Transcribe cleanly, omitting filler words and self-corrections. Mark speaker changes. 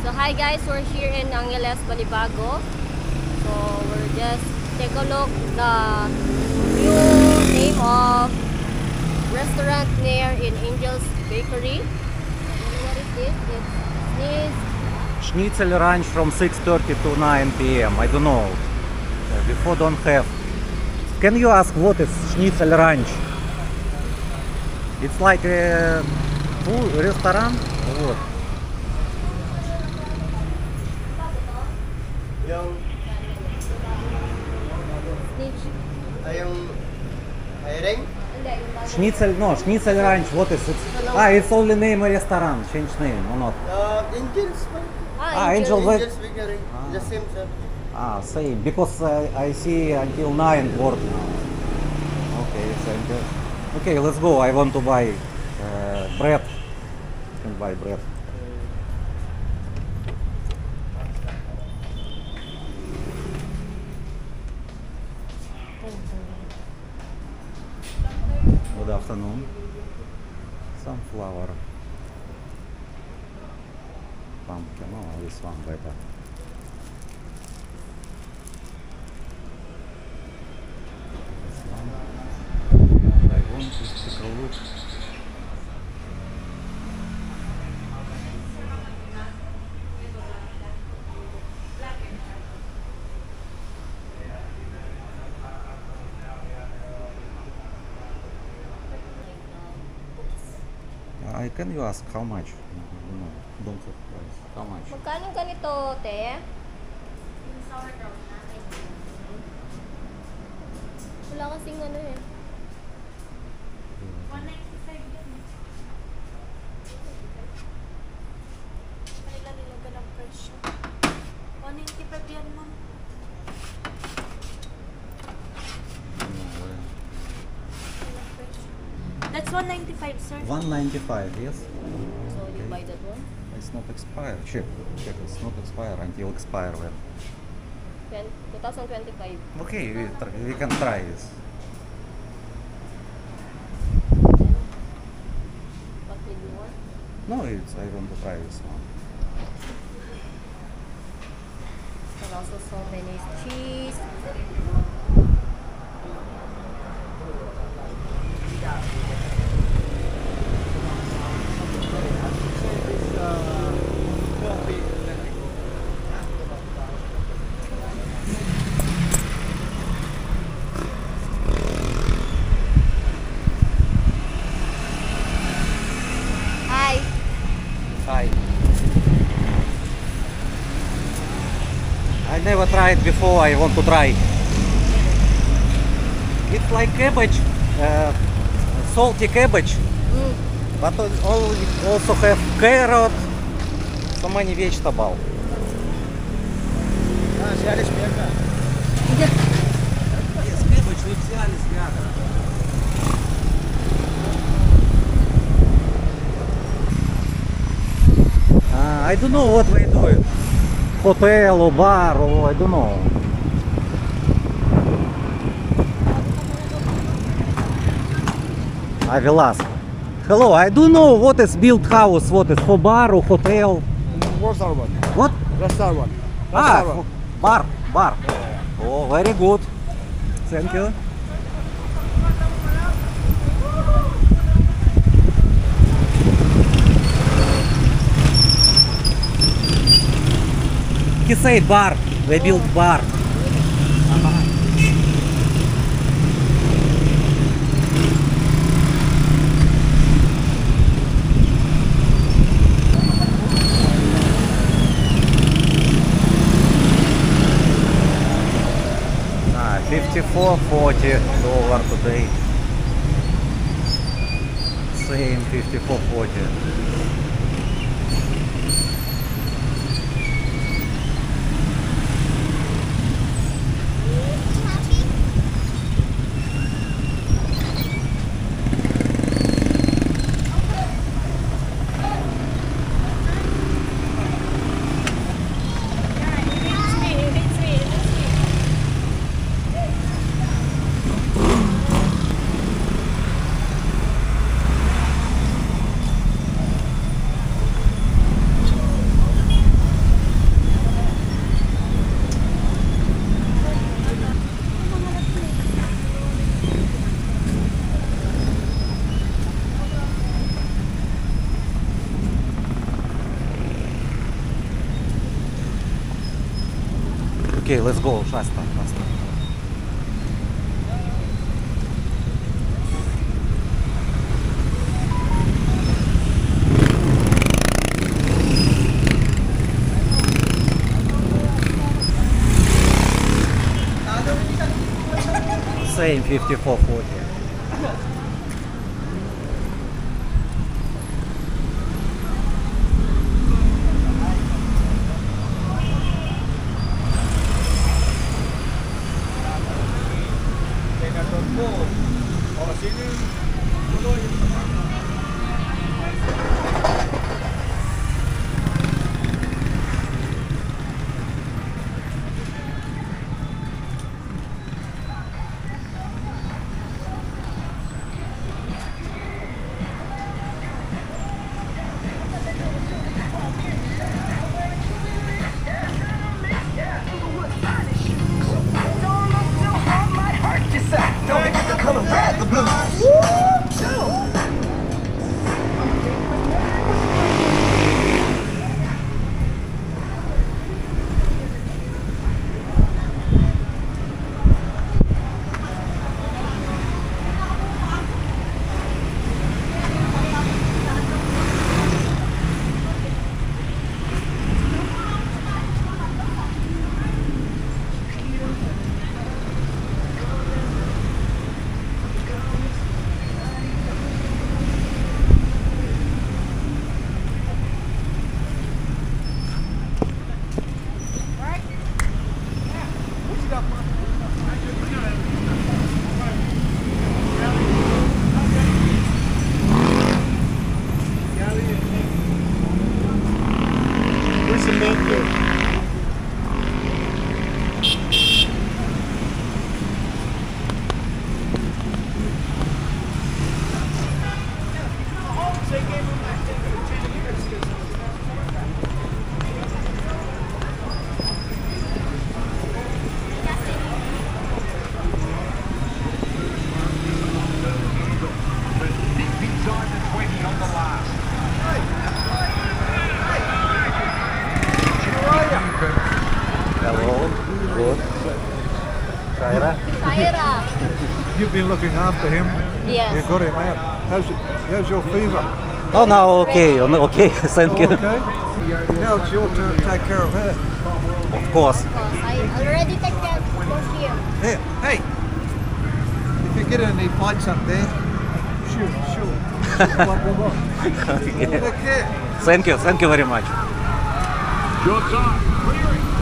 Speaker 1: So hi guys, we're here in Angeles, Balibago. So we're just take a look the new name of restaurant near in Angel's Bakery. What is this? It's
Speaker 2: Schnitzel ranch from 6:30 to 9 p.m. I don't know. Before don't have. Can you ask what is Schnitzel ranch? It's like a food restaurant or what? Schnitzel, no, Schnitzel ranch, what is it? It's only name a restaurant, change name or not?
Speaker 3: Angel's
Speaker 2: Angel
Speaker 3: Bakery. The same, sir.
Speaker 2: Same, because I see until 9 working. Okay, thank you. Okay, let's go. I want to buy bread. Can buy bread. Good afternoon. Sunflower. Pumpkin. Oh, this one better. This one. I want to take a look. Can you ask how much? No, don't have price. How much?
Speaker 1: magkano ganito, te? Wala kasing ano eh.
Speaker 4: 195 yan. Naglalagay ka ng presyo. 195 yan, ma'am. That's 195, sir.
Speaker 2: 195, yes?
Speaker 1: So you buy that one?
Speaker 2: It's not expired. Check, it's not expired until expire when.
Speaker 1: 2025.
Speaker 2: Okay, we can try this.
Speaker 1: What will you want?
Speaker 2: No, I want to try this one.
Speaker 1: And also so many cheese.
Speaker 2: Hi. I never tried before, I want to try. It's like cabbage, salty cabbage, but also have carrot, so many vegetables.
Speaker 3: Взяли с мяка.
Speaker 2: Yes, cabbage we взяли с мяка. I don't know what we do. Hotel or bar or I don't know. I will ask. Hello, I don't know what is built house, what is for bar or hotel.
Speaker 3: Restaurant.
Speaker 2: What?
Speaker 3: Restaurant.
Speaker 2: Bar. Oh, very good. Thank you. He said bar. They built bar. $54.40 today. Same $54.40. Okay, let's go faster. Same 5440. Hello, good. Shaira?
Speaker 5: You've been looking after him.
Speaker 1: Yes.
Speaker 5: You got him out. How's your fever?
Speaker 2: Oh, now okay, okay, thank you.
Speaker 5: Okay. Now it's your turn to take care of her.
Speaker 2: Of course.
Speaker 1: I already take that for here.
Speaker 5: Here, hey. If you get in any fights up there, shoot.
Speaker 2: Okay.
Speaker 5: Take care.
Speaker 2: Thank you very much.
Speaker 6: Your time. Clearing.